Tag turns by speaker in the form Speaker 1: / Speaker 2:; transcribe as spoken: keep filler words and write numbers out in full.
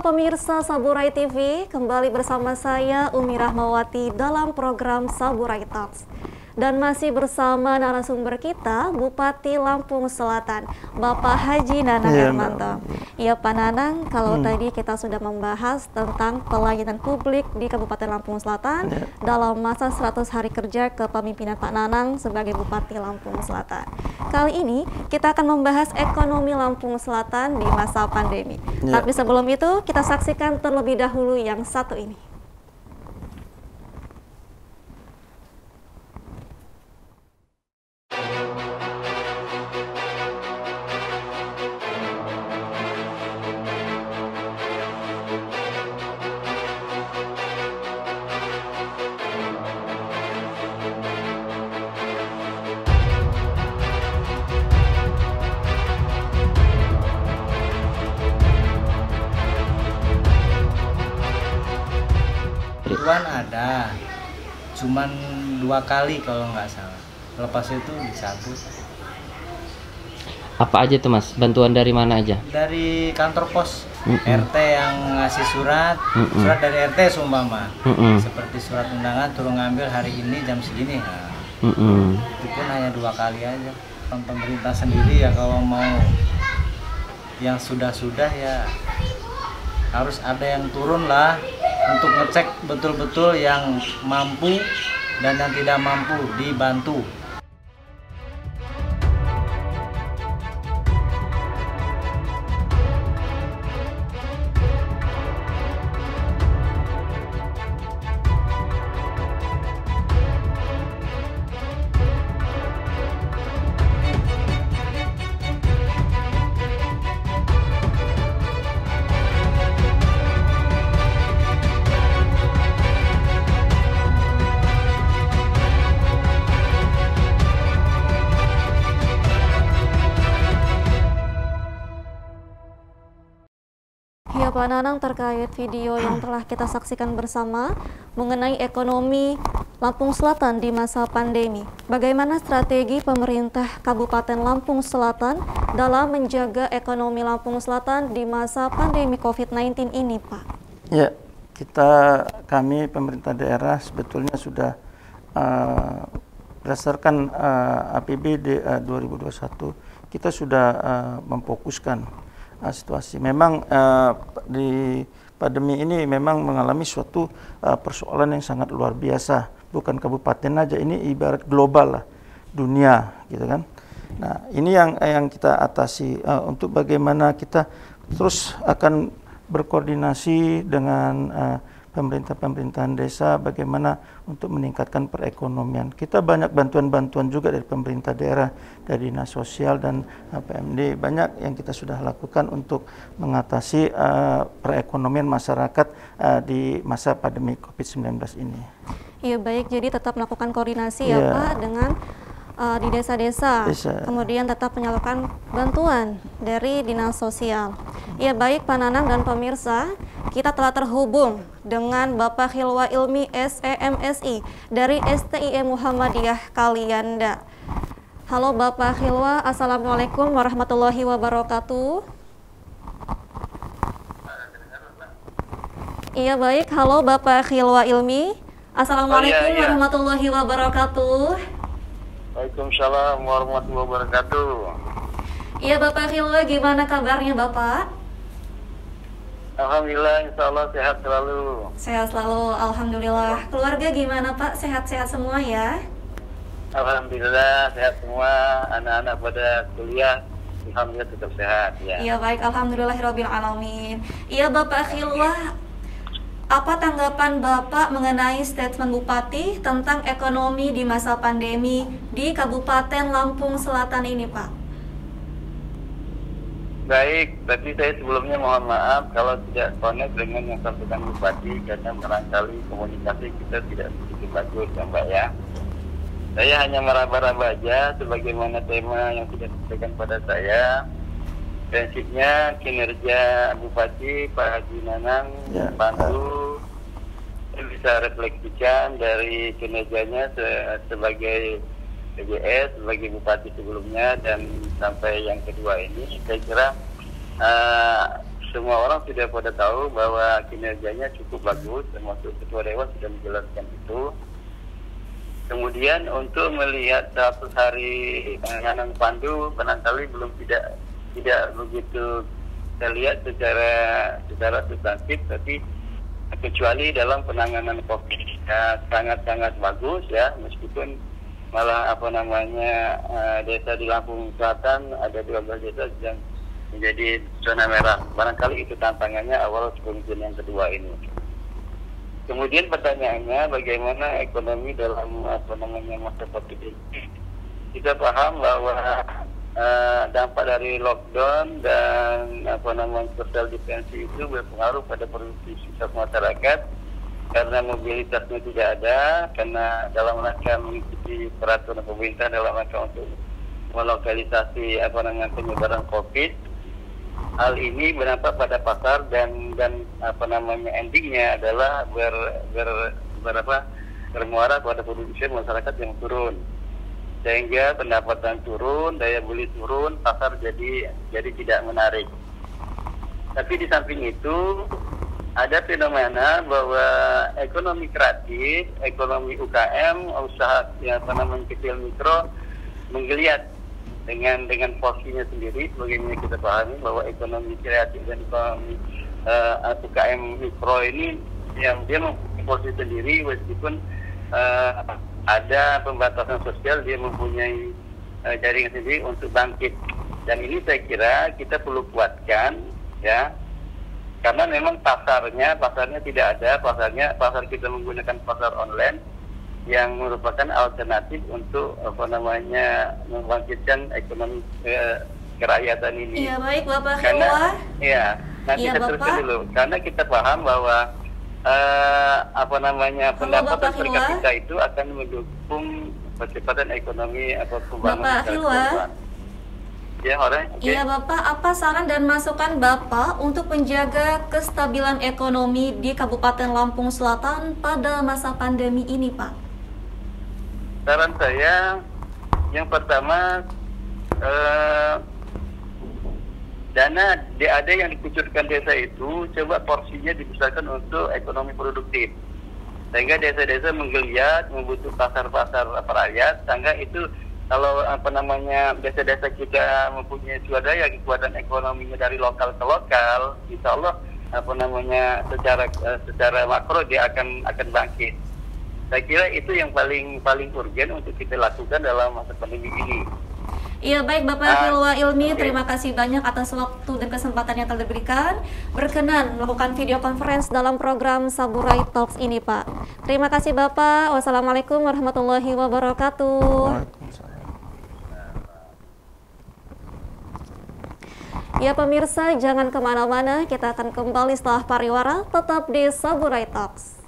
Speaker 1: pemirsa Saburai T V, kembali bersama saya Umi Rahmawati dalam program Saburai Talks. Dan masih bersama narasumber kita, Bupati Lampung Selatan, Bapak Haji Nanang
Speaker 2: ya,
Speaker 1: Hermanto. Iya Pak Nanang, kalau
Speaker 2: hmm.
Speaker 1: tadi kita sudah membahas tentang pelayanan publik di Kabupaten Lampung Selatan ya. dalam masa seratus hari kerja kepemimpinan Pak Nanang sebagai Bupati Lampung Selatan. Kali ini kita akan membahas ekonomi Lampung Selatan di masa pandemi. Ya. Tapi sebelum itu, kita saksikan terlebih dahulu yang satu ini.
Speaker 3: Bantuan ada, cuman dua kali kalau nggak salah. Lepas itu dicabut.
Speaker 4: Apa aja tuh Mas? Bantuan dari mana aja?
Speaker 3: Dari kantor pos,
Speaker 4: mm -mm.
Speaker 3: R T yang ngasih surat, mm -mm. surat dari R T sumpama, mm -mm. seperti surat undangan turun ngambil hari ini jam segini. Nah, mm -mm. itu pun hanya dua kali aja. Pemerintah sendiri ya kalau mau yang sudah-sudah ya harus ada yang turun lah untuk ngecek betul-betul yang mampu dan yang tidak mampu dibantu.
Speaker 1: Ya Pak Nanang, terkait video yang telah kita saksikan bersama mengenai ekonomi Lampung Selatan di masa pandemi. Bagaimana strategi pemerintah Kabupaten Lampung Selatan dalam menjaga ekonomi Lampung Selatan di masa pandemi COVID sembilan belas ini, Pak?
Speaker 2: Ya, kita kami pemerintah daerah sebetulnya sudah uh, berdasarkan uh, A P B D uh, dua ribu dua puluh satu kita sudah uh, memfokuskan Uh, situasi. Memang uh, di pandemi ini memang mengalami suatu uh, persoalan yang sangat luar biasa. Bukan kabupaten aja, ini ibarat global lah, dunia, gitu kan. Nah, ini yang yang kita atasi uh, untuk bagaimana kita terus akan berkoordinasi dengan uh, pemerintah-pemerintahan desa, bagaimana untuk meningkatkan perekonomian. Kita banyak bantuan-bantuan juga dari pemerintah daerah, dari dinas sosial dan P M D. Banyak yang kita sudah lakukan untuk mengatasi uh, perekonomian masyarakat uh, di masa pandemi COVID sembilan belas ini.
Speaker 1: Iya baik, jadi tetap melakukan koordinasi ya,
Speaker 2: ya
Speaker 1: Pak dengan uh, di desa-desa, kemudian tetap menyalurkan bantuan dari dinas sosial. Ya baik Pak Nanang dan pemirsa, kita telah terhubung dengan Bapak Khilwa Ilmi S E M S I dari S T I E Muhammadiyah Kalianda. Halo Bapak Khilwa, Assalamualaikum warahmatullahi wabarakatuh. Iya baik, halo Bapak Khilwa Ilmi, Assalamualaikum oh, iya, iya. warahmatullahi wabarakatuh.
Speaker 5: Waalaikumsalam warahmatullahi wabarakatuh.
Speaker 1: Iya Bapak Khilwa, gimana kabarnya Bapak?
Speaker 5: Alhamdulillah, insya Allah sehat selalu.
Speaker 1: Sehat selalu, alhamdulillah. Keluarga gimana Pak? Sehat-sehat semua ya?
Speaker 5: Alhamdulillah sehat semua. Anak-anak pada kuliah, alhamdulillah tetap sehat. Ya.
Speaker 1: Iya baik, alhamdulillahirabbil alamin. Iya Bapak Khilwa, apa tanggapan Bapak mengenai statement Bupati tentang ekonomi di masa pandemi di Kabupaten Lampung Selatan ini, Pak?
Speaker 5: Baik, tapi saya sebelumnya mohon maaf kalau tidak connect dengan yang disampaikan Bupati karena barangkali komunikasi kita tidak begitu bagus ya Mbak ya. Saya hanya meraba-raba aja sebagaimana tema yang sudah disampaikan pada saya. Prinsipnya kinerja Bupati Pak Haji Nanang ya, bantu uh. bisa refleksikan dari kinerjanya se sebagai P J S, sebagai Bupati sebelumnya dan sampai yang kedua ini, saya kira uh, semua orang sudah pada tahu bahwa kinerjanya cukup bagus, termasuk Ketua Dewan sudah menjelaskan itu. Kemudian untuk melihat seratus hari penanganan pandu, barangkali belum tidak tidak begitu kita lihat secara secara substantif, tapi kecuali dalam penanganan COVID ya, sangat-sangat bagus ya, meskipun malah apa namanya uh, desa di Lampung Selatan ada dua belas desa yang menjadi zona merah. Barangkali itu tantangannya awal kepemimpinan yang kedua ini. Kemudian pertanyaannya bagaimana ekonomi dalam apa namanya masa COVID ini? Kita paham bahwa uh, dampak dari lockdown dan apa namanya social distancing itu berpengaruh pada produktivitas masyarakat karena mobilitasnya tidak ada, karena dalam rangka mengikuti peraturan pemerintah dalam rangka untuk melokalisasi apa namanya penyebaran COVID. Hal ini berdampak pada pasar dan dan apa namanya endingnya adalah ber, ber, berapa bermuara pada produksi masyarakat yang turun, sehingga pendapatan turun, daya beli turun, pasar jadi jadi tidak menarik. Tapi di samping itu ada fenomena bahwa ekonomi kreatif, ekonomi U K M, usaha yang apa namanya kecil mikro menggeliat dengan dengan porsinya sendiri. Sebagaimana kita pahami bahwa ekonomi kreatif dan ekonomi uh, U K M mikro ini yang dia mempunyai porsi sendiri, meskipun uh, ada pembatasan sosial, dia mempunyai uh, jaringan sendiri untuk bangkit. Dan ini saya kira kita perlu kuatkan ya, karena memang pasarnya pasarnya tidak ada, pasarnya pasar kita menggunakan pasar online yang merupakan alternatif untuk apa namanya membangkitkan ekonomi eh, kerakyatan ini.
Speaker 1: Iya baik Bapak
Speaker 5: Karena,
Speaker 1: Hilwa.
Speaker 5: Iya, nanti
Speaker 1: Iya,
Speaker 5: saya teruskan
Speaker 1: Bapak.
Speaker 5: dulu. Karena kita paham bahwa eh, apa namanya
Speaker 1: Halo,
Speaker 5: pendapatan
Speaker 1: Bapak
Speaker 5: per
Speaker 1: Hilwa.
Speaker 5: kapita itu akan mendukung percepatan ekonomi atau pembangunan.
Speaker 1: Bapak
Speaker 5: secara
Speaker 1: Hilwa.
Speaker 5: keseluruhan. Ya, orang. Oke.
Speaker 1: Iya Bapak, apa saran dan masukan Bapak untuk menjaga kestabilan ekonomi di Kabupaten Lampung Selatan pada masa pandemi ini Pak?
Speaker 5: Saran saya, yang pertama, eh, dana D A D yang dikucurkan desa itu coba porsinya dibesarkan untuk ekonomi produktif, sehingga desa-desa menggeliat, membutuhkan pasar-pasar rakyat, sehingga itu kalau apa namanya desa-desa kita mempunyai swadaya kekuatan ekonominya dari lokal ke lokal, insya Allah apa namanya secara secara makro dia akan akan bangkit. Saya kira itu yang paling paling urgen untuk kita lakukan dalam masa pandemi ini.
Speaker 1: Iya baik Bapak
Speaker 5: Ah,
Speaker 1: Hilwa Ilmi,
Speaker 5: oke.
Speaker 1: terima kasih banyak atas waktu dan kesempatan yang telah diberikan. Berkenan melakukan video conference dalam program Saburai Talks ini Pak. Terima kasih Bapak. Wassalamualaikum warahmatullahi wabarakatuh. Ya pemirsa, jangan kemana-mana, kita akan kembali setelah pariwara, tetap di Saburai Talks.